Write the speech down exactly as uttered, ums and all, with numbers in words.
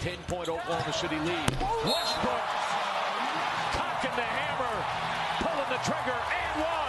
ten-point Oklahoma City lead. Westbrook cocking the hammer, pulling the trigger, and one.